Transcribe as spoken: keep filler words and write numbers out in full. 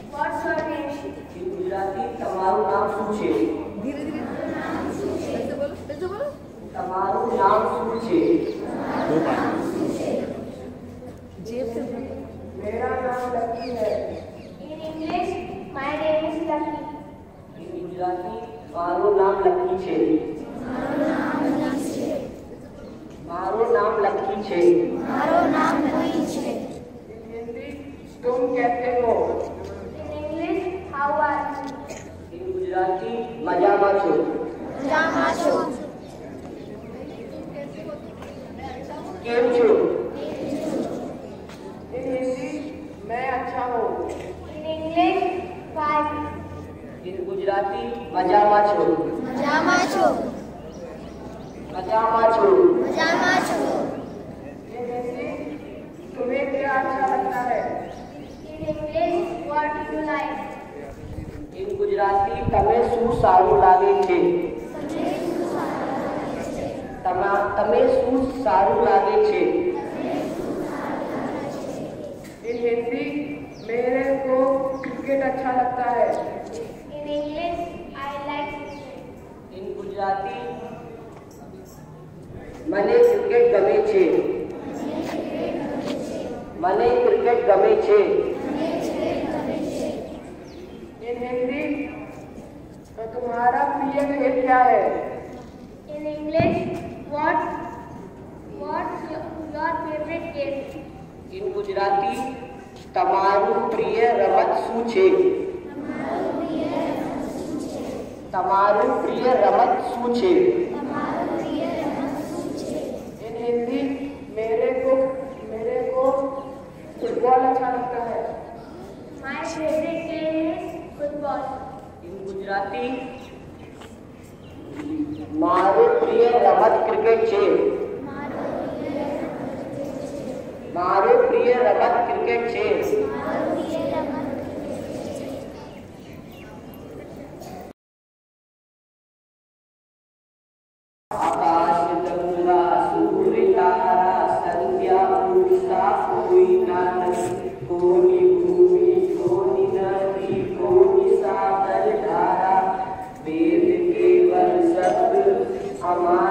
What's your name? In Gujarati, તમારું નામ શું છે? ધીરે ધીરે જલ્દી બોલો જલ્દી બોલો. તમારું નામ શું છે? જે मेरा नाम लकी है. In English, my name is Lucky. In Gujarati, મારું નામ લકી છે. મારું નામ લકી છે. મારું નામ કોઈ છે. In Hindi, तुम कैसे हो? In English, how are you? In Gujarati, મજામાં છું. મજામાં છું. કેમ છો? In Hindi, मैं अच्छा हूँ. In English, fine. In Gujarati, મજામાં છું. મજામાં છું. મજામાં છું. મજામાં છું. In Hindi, तुम्हें क्या अच्छा लगता है? In English, what do you like? In Gujarati, તમે શું સારું લાગે છે? તમા તમે શું સારું લાગે છે? In Hindi, मेरे को क्रिकेट अच्छा लगता है. In English, I like cricket. In Gujarati, મને ક્રિકેટ ગમે છે. મને ક્રિકેટ ગમે છે. In Hindi, तुम्हारा प्रिय खेल क्या है? In English, what what's your, your favorite game? In Gujarati, તમારું પ્રિય રમત શું છે? તમારું પ્રિય રમત શું છે? In Hindi, मेरे को मेरे को फुटबॉल अच्छा लगता है. My favorite game is football. In Gujarati, મારું પ્રિય રમત ક્રિકેટ છે. મારું પ્રિય રમત ક્રિકેટ છે. આકાશ ગંગા સૂર્ય તારા સંધ્યા ઉષા કોઈ ના નથી. કોની ભૂમિ કોની નદી કોની સાગર ધારા વેદ કેવલ શબ્દ અમારા